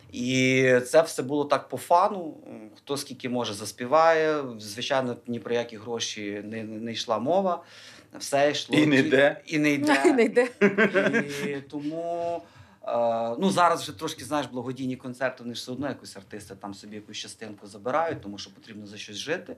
І це все було так по фану. Хто скільки може заспіває. Звичайно, ні про які гроші не, не йшла мова. Все йшло І не ті- йде. І не йде. Не йде. І тому е, ну, зараз вже трошки, знаєш, благодійні концерти, вони ж все одно якось артисти там собі якусь частинку забирають, тому що потрібно за щось жити.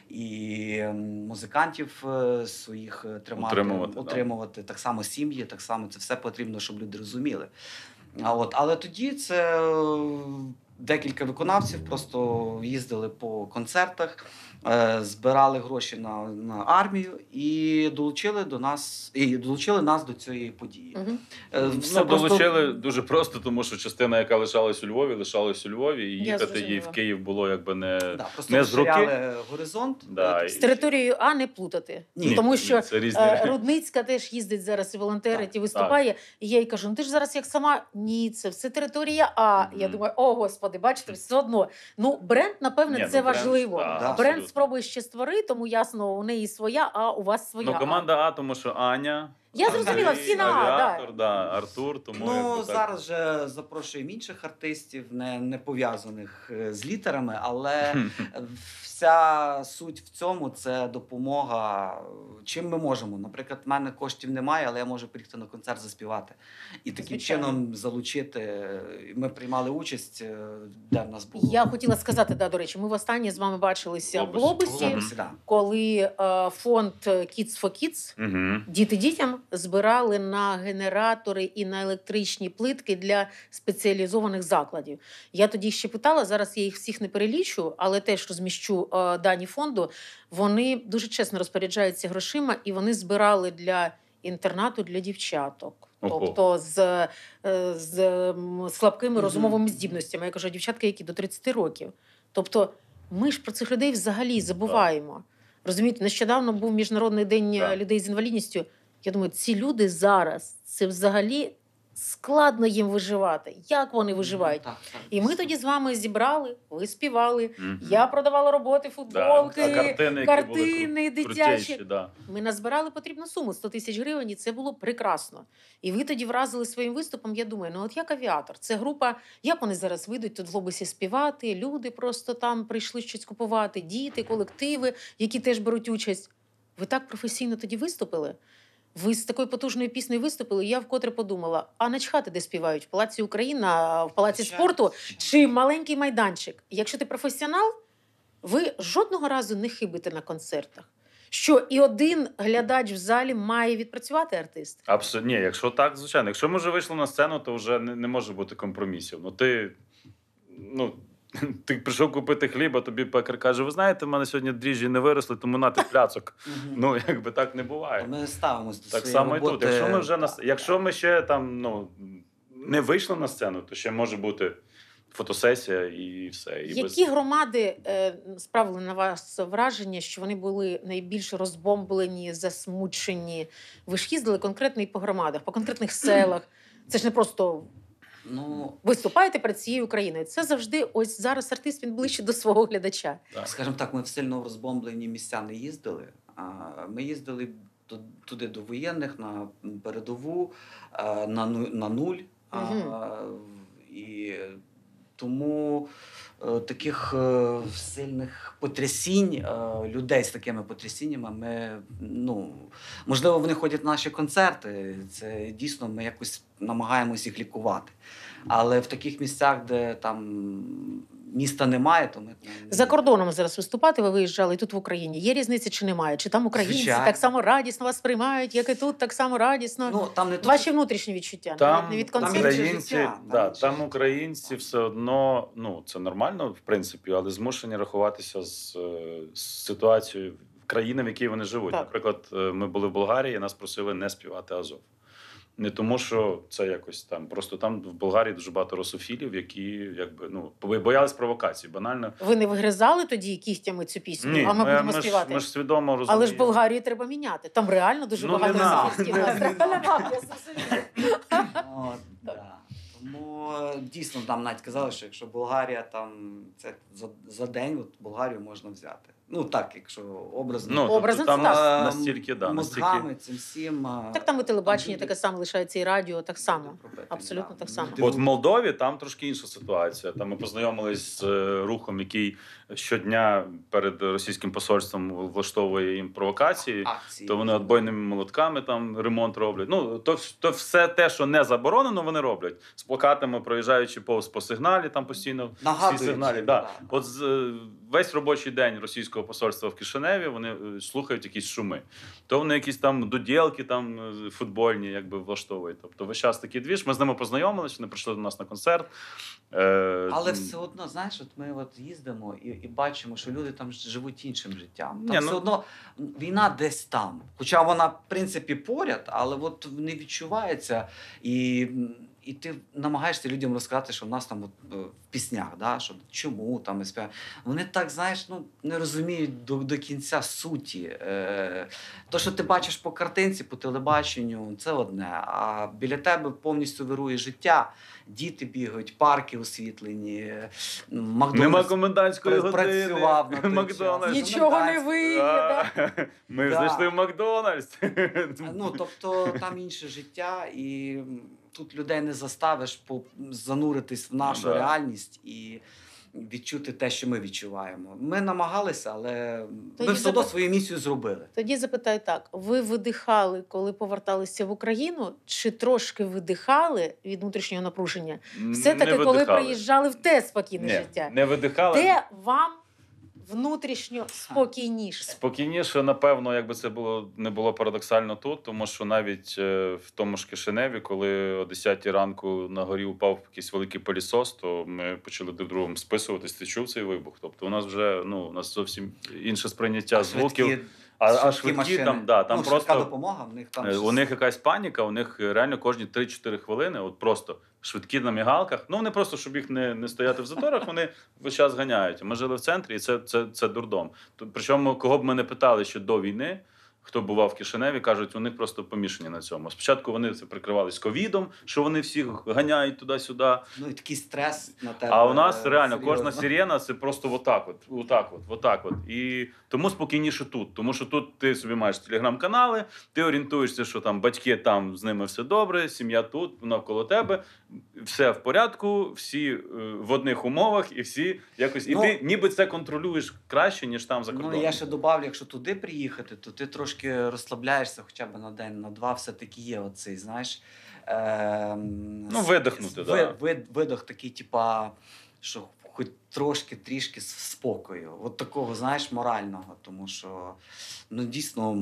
І ем, музикантів е, своїх е, тримати, Утримувати, да. утримувати, так само сім'ї, так само це все потрібно, щоб люди розуміли. А от, але тоді це е, декілька виконавців просто їздили по концертах, е, збирали гроші на, на армію і долучили до нас, і долучили нас до цієї події. Мгм. Е, Ну, все долучили дуже просто, тому що частина, яка лишалась у Львові, лишалась у Львові, і Я їхати їй зрозуміла. в Київ було якби не... Да, просто не з руки. розширяли горизонт. Да, Е, і- З територією А не плутати. Ні, Тому ні, що це різні е, речі. Рудницька теж їздить зараз і волонтерить, Так, і виступає. І я їй кажу, ну ти ж зараз як сама, ні, це все територія А. Мгм. Я думаю, о, Господи, бачите, все одно. Ну, бренд, напевне, Ні, це ну, бренд, важливо. да, Да. Бренд абсолютно. спробує ще створити, тому ясно, у неї своя, а у вас своя. Ну, команда А, тому що Аня, Я зрозуміла, Андрій, всі на А, Авіатор, да. да, Артур, тому Ну, якби так. зараз же запрошуємо інших артистів, не, не пов'язаних е, з літерами, але вся суть в цьому це допомога. Чим ми можемо. Наприклад, в мене коштів немає, але я можу приїхати на концерт заспівати. І таким Звичайно. чином залучити. Ми приймали участь, е, де в нас було. Я хотіла сказати, да, до речі, ми востаннє з вами бачилися в Глобусі. Глобусі, Глобусі, да. коли е, фонд Kids for Kids Мгм. Діти дітям збирали на генератори і на електричні плитки для спеціалізованих закладів. Я тоді ще питала, зараз я їх всіх не перелічу, але теж розміщу е, дані фонду. Вони дуже чесно розпоряджаються грошима, і вони збирали для інтернату для дівчаток. Ого. Тобто з, е, з м, слабкими Мгм. розумовими здібностями. Я кажу, дівчатка, які до тридцяти років. Тобто ми ж про цих людей взагалі забуваємо. Розумієте, нещодавно був Міжнародний день Так. людей з інвалідністю. Я думаю, ці люди зараз, це взагалі складно їм виживати. Як вони виживають? Так, так. І ми тоді з вами зібрали, ви співали. Мгм. Я продавала роботи, Да. футболки, А картини, які картини були кру- дитячі. крутіші, да. Ми назбирали потрібну суму сто тисяч гривень, і це було прекрасно. І ви тоді вразили своїм виступом. Я думаю, ну от як авіатор, це група, як вони зараз вийдуть тут в Глобусі співати, люди просто там прийшли щось купувати, діти, колективи, які теж беруть участь. Ви так професійно тоді виступили? Ви з такою потужною піснею виступили, і я вкотре подумала, а начхати, де співають? В Палаці Україна, в Палаці Звичайно, спорту звичайно. чи маленький майданчик? Якщо ти професіонал, ви жодного разу не хибите на концертах. Що і один глядач в залі має відпрацювати артист. Абсолютно. Ні, якщо так, звичайно. Якщо ми вже вийшли на сцену, то вже не, не може бути компромісів. Ну ти, ну, ти прийшов купити хліб, а тобі пекар каже, ви знаєте, в мене сьогодні дріжджі не виросли, тому нате пляцок. Мгм. Ну, якби так не буває. Ми ставимось до Так своєї само і роботи. тут. Якщо ми вже на Так, якщо ми ще там ну не вийшли на сцену, то ще може бути фотосесія і все. І Які громади е, справили на вас враження, що вони були найбільш розбомблені, засмучені? Ви ж їздили конкретно і по громадах, по конкретних селах. Це ж не просто Ну, виступаєте перед цією Україною. Це завжди ось зараз артист він ближче до свого глядача. Так. скажімо так, ми в сильно розбомблені місця не їздили. А ми їздили ту- туди до воєнних, на передову, а, на, ну- на нуль. А, Мгм. І тому е, таких е, сильних потрясінь, е, людей з такими потрясіннями, ми, ну, можливо, вони ходять на наші концерти. Це дійсно ми якось намагаємось їх лікувати. Але в таких місцях, де там міста немає, то ми не- За кордоном зараз виступати ви виїжджали і тут в Україні. Є різниця чи немає? Чи там українці Звичайно. так само радісно вас приймають, як і тут так само радісно? Ну, там не то, Ваші що- внутрішні відчуття, Там, навіть не від там концерту. інше українці, життя, там да, інше там життя. українці все одно, ну це нормально, в принципі, але змушені рахуватися з, е, з ситуацією в країні, в якій вони живуть. Так. Наприклад, е, ми були в Болгарії, нас просили не співати Азов. Не тому, що це якось там. Просто там в Болгарії дуже багато русофілів, які якби ну боялись провокацій. Банально. Ви не вигризали тоді кігтями цю пісню, Ні, а ми, ми, будемо ми, ж, співати. ми ж свідомо розуміємо. Але ж Болгарію треба міняти. Там реально дуже Ну, багато не надо. російських Не нас. надо. Я зрозуміла. От, да. Тому е, дійсно там навіть казали, що якщо Болгарія там це за, за день, от Болгарію можна взяти. Ну так, якщо образно. Ну, Образно тобто, це там так. нас- настільки, да, настільки... мозгами, цим всім. е, Так там і телебачення люди- таке саме лишається, і радіо так само. люди пропитані, Абсолютно так само. Люди От в Молдові там трошки інша ситуація. Там ми познайомились з е, рухом, який щодня перед російським посольством влаштовує їм провокації. акції. То вони отбойними молотками там ремонт роблять. Ну то, то все те, що не заборонено, вони роблять з плакатами, проїжджаючи повз по сигналі, там постійно всі Нагадують, сигналі. да, Да. да. От з, е, весь робочий день російського посольства в Кишиневі вони е, слухають якісь шуми. То вони якісь там доділки там е, футбольні якби влаштовують. Тобто весь час такий двіж. Ми з ними познайомилися, вони прийшли до нас на концерт. Е, Але все одно, знаєш, от ми от їздимо і, і бачимо, що люди там живуть іншим життям. Там Ні, все ну- одно війна десь там. Хоча вона, в принципі, поряд, але от не відчувається. І, і ти намагаєшся людям розказати, що в нас там от, е, в піснях, да, що чому там ми співаємо. Вони так, знаєш, ну, не розуміють до, до кінця суті. Е, то, що ти бачиш по картинці, по телебаченню, це одне. А біля тебе повністю вирує життя. Діти бігають, парки освітлені, Макдональдс Нема комендантської пра- години. працював на той Макдональдс. час. Нічого не Макдональдс. вийде. А, да? Ми Да. знайшли в Макдональдс. Ну, тобто там інше життя, і тут людей не заставиш по- зануритись в нашу Ну, да. реальність і відчути те, що ми відчуваємо. Ми намагалися, але Тоді ми все одно запит- свою місію зробили. Тоді запитаю так: ви видихали, коли поверталися в Україну, чи трошки видихали від внутрішнього напруження? Все таки, Не коли видихали. приїжджали в те спокійне Ні, життя, не видихали. де вам внутрішньо спокійніше? Спокійніше, напевно, якби це було не було парадоксально тут, тому що навіть е, в тому ж Кишиневі, коли о десятій ранку на горі упав якийсь великий пилісос, то ми почали друг другом списуватись, ти чув цей вибух. Тобто у нас вже ну у нас зовсім інше сприйняття А звуків. швидкі- А, а швидкі швидкі машини. там, да, там ну, швидка просто допомога, в них там Е, У них якась паніка, у них реально кожні три-чотири хвилини, от просто швидкі на мігалках. Ну, вони просто, щоб їх не, не стояти в заторах, вони весь час ганяють. Ми жили в центрі, і це, це, це дурдом. Тут, причому, кого б ми не питали ще до війни, хто бував в Кишиневі, кажуть, у них просто помішані на цьому. Спочатку вони це прикривались ковідом, що вони всіх ганяють туди-сюди. ну, і такий стрес на тебе. А у нас е, реально серйозно. кожна сирена це просто отак от, отак от, отак от. І тому спокійніше тут. Тому що тут ти собі маєш телеграм-канали, ти орієнтуєшся, що там батьки там з ними все добре, сім'я тут, навколо тебе, все в порядку, всі е, в одних умовах, і всі якось. І Ну, ти ніби це контролюєш краще, ніж там за кордоном. Ну, я ще добавлю, якщо туди приїхати, то ти трошки розслабляєшся хоча б на день, на два, все-таки є оцей, знаєш. Е, Ну, видихнути, ви, да. вид, видох такий, типа, що хоч трошки, трішки спокою. От такого, знаєш, морального. Тому що, ну, дійсно,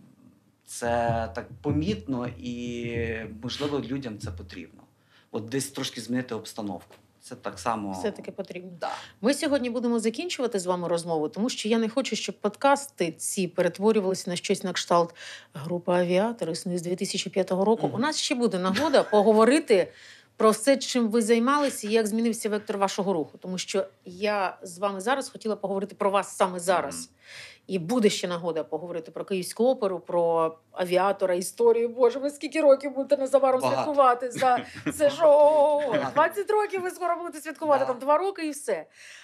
це так помітно і, можливо, людям це потрібно. От десь трошки змінити обстановку. Це так само... Все-таки потрібно. Да. Ми сьогодні будемо закінчувати з вами розмову, тому що я не хочу, щоб подкасти ці перетворювалися на щось на кшталт група «Авіатор» існує з дві тисячі п'ятого року. Мгм. У нас ще буде нагода поговорити про все, чим ви займалися і як змінився вектор вашого руху. Тому що я з вами зараз хотіла поговорити про вас саме зараз. І буде ще нагода поговорити про Київську оперу, про «Авіатора», історію. Боже, ви скільки років будете незабаром Багато. святкувати? За... Це ж о, двадцять років ви скоро будете святкувати, Да. там два роки і все.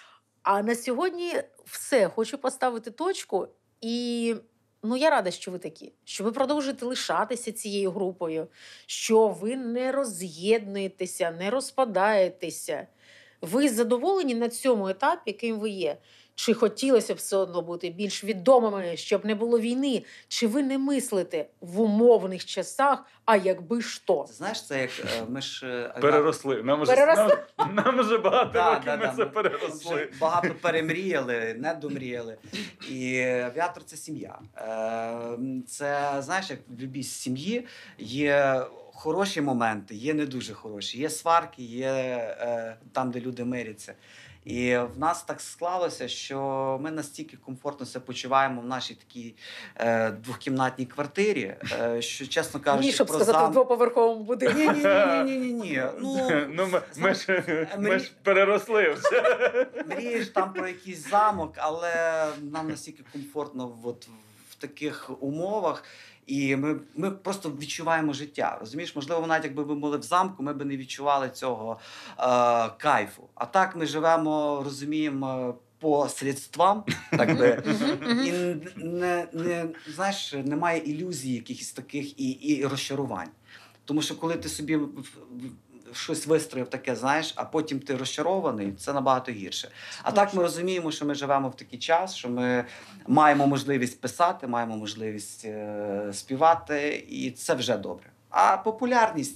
А на сьогодні все. Хочу поставити точку. І ну, я рада, що ви такі, що ви продовжуєте лишатися цією групою, що ви не роз'єднуєтеся, не розпадаєтеся. Ви задоволені на цьому етапі, яким ви є? Чи хотілося б все одно бути більш відомими, щоб не було війни? Чи ви не мислите в умовних часах, а якби що? Це, знаєш, це як е, ми ж... е, Переросли. Нам уже, Переросли? Нам, нам вже багато Да, років да, ми да, це ми переросли. вже багато перемріяли, не домріяли. І авіатор це сім'я. Е, Це, знаєш, як в будь-якій сім'ї є хороші моменти, є не дуже хороші. Є сварки, є е, там, де люди миряться. І в нас так склалося, що ми настільки комфортно себе почуваємо в нашій такій е, двохкімнатній квартирі, е, що, чесно кажучи, Ні, щоб про сказати, в зам... двоповерховому будинку. Ні, ні, ні, ні, ні, ні. Ну, Ну, ми, ми, ж, ми мрі- ж переросли вже. мрієш там про якийсь замок, але нам настільки комфортно от в таких умовах. І ми, ми просто відчуваємо життя. Розумієш, можливо, навіть якби ми були в замку, ми б не відчували цього е, кайфу. А так ми живемо, розуміємо, по слідствам, так би. І не, не, знаєш, немає ілюзій якихось таких і, і розчарувань. Тому що коли ти собі в- в- щось вистроїв таке, знаєш, а потім ти розчарований, це набагато гірше. А так ми розуміємо, що ми живемо в такий час, що ми маємо можливість писати, маємо можливість е, співати, і це вже добре. А популярність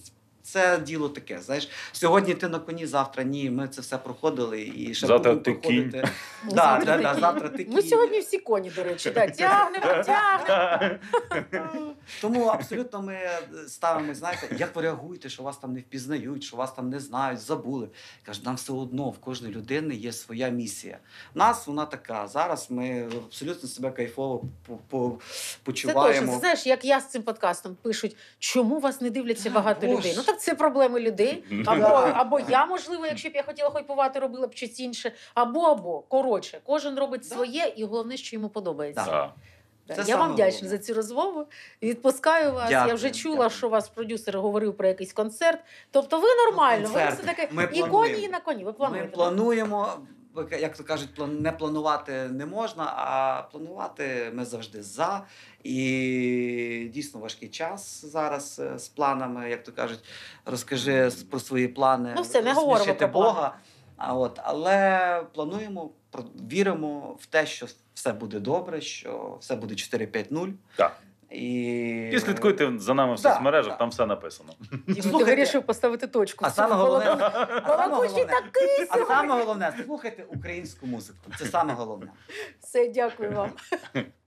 це діло таке. Знаєш, сьогодні ти на коні, завтра ні. Ми це все проходили і ще Завтра будемо ти проходити. Ну, Да, завтра да, ти да, кінь. завтра ти Ми кінь. сьогодні всі коні, до речі, так, тягнемо, тягнемо. Тому абсолютно ми ставимо, знаєте, як ви реагуєте, що вас там не впізнають, що вас там не знають, забули. Кажуть, нам все одно в кожної людини є своя місія. У нас вона така. Зараз ми абсолютно себе кайфово по- по- Це почуваємо. точно. Це знаєш, як я з цим подкастом пишуть, чому вас не дивляться багато Боже. людей. Ну так це проблеми людей. Або, або я, можливо, якщо б я хотіла хайпувати, робила б щось інше. Або, або. Коротше, кожен робить Да. своє, і головне, що йому подобається. Да. Так. Да. Це Я саме вам вдячна головне. за цю розмову. Відпускаю вас. Я Дякую, вже чула, дякую. що вас продюсер говорив про якийсь концерт. Тобто ви нормально, ви Концерт. все таке Ми і коні, плануємо. і на коні. Ви Ми плануєте. да? плануємо, як то кажуть, план- не планувати не можна, а планувати ми завжди за. І дійсно важкий час зараз е, з планами, як то кажуть, розкажи с- про свої плани. Ну все, не говоримо розсмішити про плани. Бога. А от, але плануємо, про- віримо в те, що все буде добре, що все буде чотири п'ять нуль. Так. І... І слідкуйте за нами в Да, соцмережах, да. там все написано. Діма, ти Слухайте, вирішив поставити точку. А в цьому саме головне, балагоні. а саме Балакучий головне, такий а сьогодні. саме головне, слухайте українську музику. Це саме головне. Все, дякую вам.